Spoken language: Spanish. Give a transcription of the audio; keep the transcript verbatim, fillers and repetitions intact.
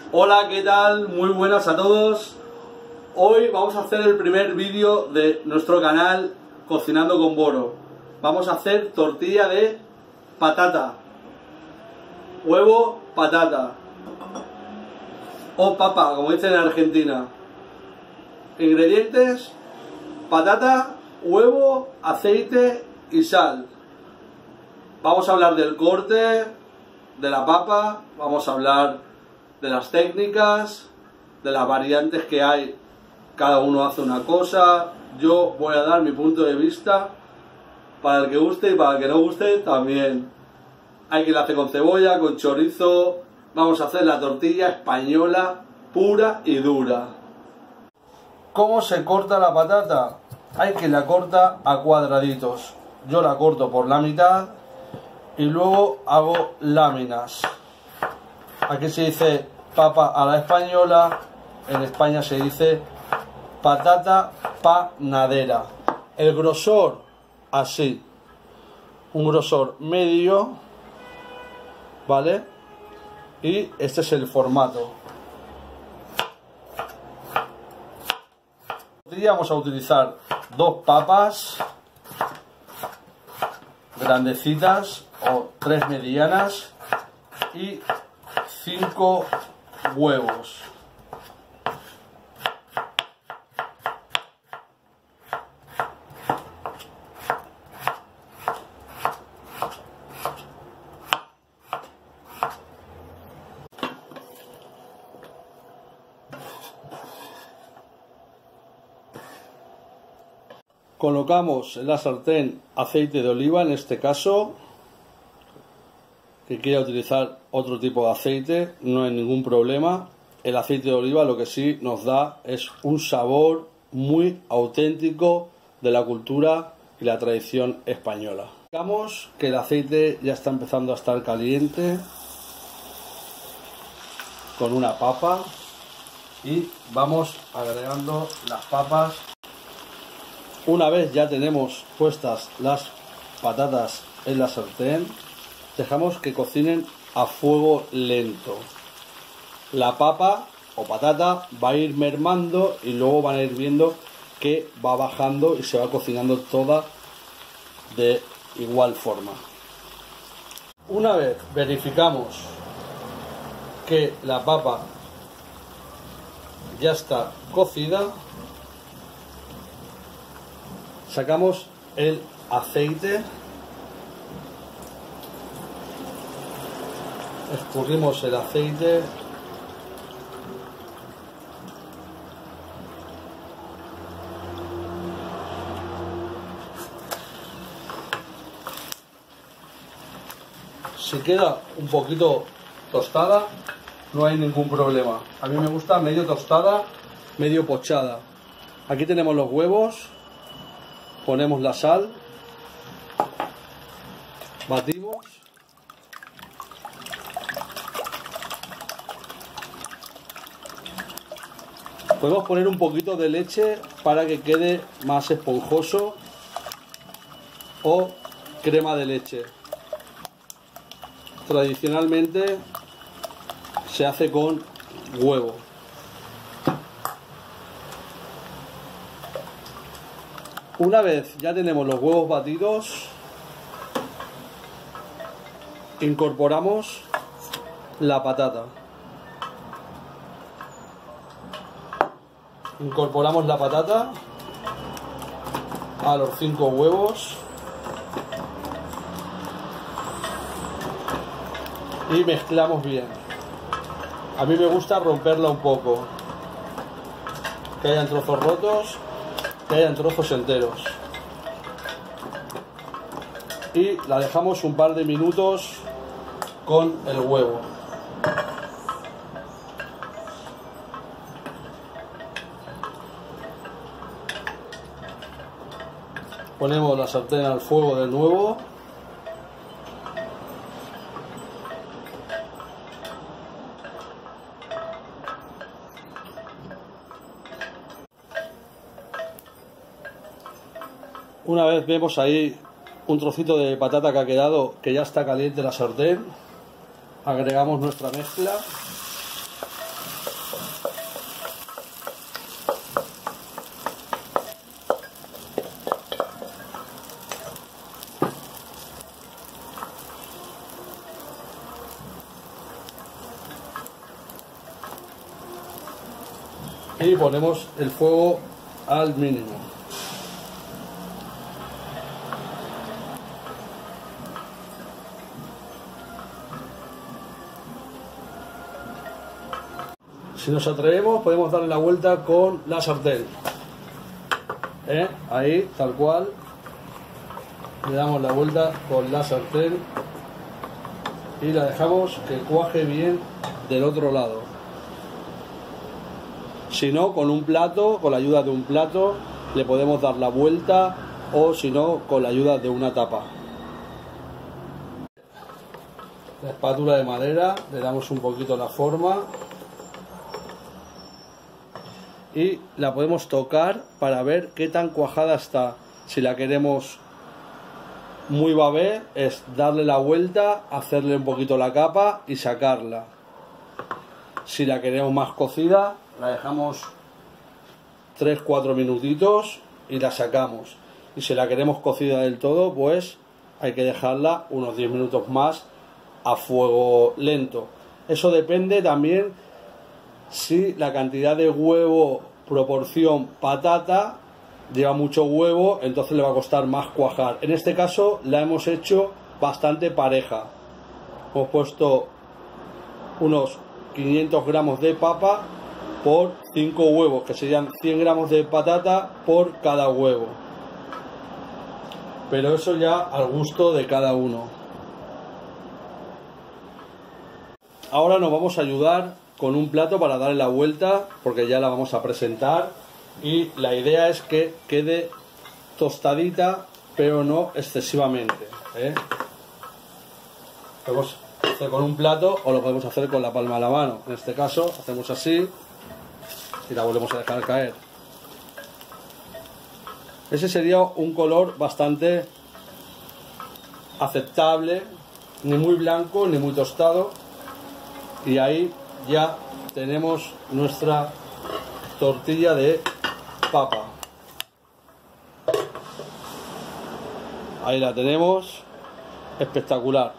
Hola, ¿qué tal? Muy buenas a todos. Hoy vamos a hacer el primer vídeo de nuestro canal Cocinando con Boro. Vamos a hacer tortilla de patata, huevo, patata o papa, como dicen en Argentina. Ingredientes: patata, huevo, aceite y sal. Vamos a hablar del corte de la papa, vamos a hablar de las técnicas, de las variantes que hay. Cada uno hace una cosa. Yo voy a dar mi punto de vista, para el que guste y para el que no guste también. Hay quien la hace con cebolla, con chorizo. Vamos a hacer la tortilla española pura y dura. ¿Cómo se corta la patata? Hay quien la corta a cuadraditos. Yo la corto por la mitad y luego hago láminas. Aquí se dice papa a la española, en España se dice patata panadera. El grosor así, un grosor medio, ¿vale? Y este es el formato. Vamos a utilizar dos papas grandecitas o tres medianas y cinco huevos. Colocamos en la sartén aceite de oliva, en este caso. Que quiera utilizar otro tipo de aceite, no hay ningún problema. El aceite de oliva lo que sí nos da es un sabor muy auténtico de la cultura y la tradición española. Digamos que el aceite ya está empezando a estar caliente, con una papa, y vamos agregando las papas. Una vez ya tenemos puestas las patatas en la sartén, dejamos que cocinen a fuego lento. La papa o patata va a ir mermando y luego van a ir viendo que va bajando y se va cocinando toda de igual forma. Una vez verificamos que la papa ya está cocida, sacamos el aceite, escurrimos el aceite, si queda un poquito tostada no hay ningún problema. A mí me gusta medio tostada, medio pochada. Aquí tenemos los huevos, ponemos la sal, batimos. Podemos poner un poquito de leche para que quede más esponjoso, o crema de leche. Tradicionalmente se hace con huevo. Una vez ya tenemos los huevos batidos, incorporamos la patata. Incorporamos la patata a los cinco huevos y mezclamos bien. A mí me gusta romperla un poco, que hayan trozos rotos, que hayan trozos enteros, y la dejamos un par de minutos con el huevo. Ponemos la sartén al fuego de nuevo. Una vez vemos ahí un trocito de patata que ha quedado, que ya está caliente la sartén, agregamos nuestra mezcla Y ponemos el fuego al mínimo. Si nos atrevemos, podemos darle la vuelta con la sartén. ¿Eh? Ahí, tal cual. Le damos la vuelta con la sartén y la dejamos que cuaje bien del otro lado. Si no, con un plato, con la ayuda de un plato, le podemos dar la vuelta, o si no, con la ayuda de una tapa. La espátula de madera, le damos un poquito la forma y la podemos tocar para ver qué tan cuajada está. Si la queremos muy babé, es darle la vuelta, hacerle un poquito la capa y sacarla. Si la queremos más cocida, la dejamos tres cuatro minutitos y la sacamos. Y si la queremos cocida del todo, pues hay que dejarla unos diez minutos más a fuego lento. Eso depende también si la cantidad de huevo proporción patata lleva mucho huevo, entonces le va a costar más cuajar. En este caso la hemos hecho bastante pareja. Hemos puesto unos quinientos gramos de papa por cinco huevos, que serían cien gramos de patata por cada huevo. Pero eso ya al gusto de cada uno. Ahora nos vamos a ayudar con un plato para darle la vuelta, porque ya la vamos a presentar, y la idea es que quede tostadita, pero no excesivamente, ¿eh? Lo podemos hacer con un plato o lo podemos hacer con la palma de la mano. En este caso hacemos así y la volvemos a dejar caer. Ese sería un color bastante aceptable, ni muy blanco ni muy tostado, y ahí ya tenemos nuestra tortilla de papa. Ahí la tenemos, espectacular.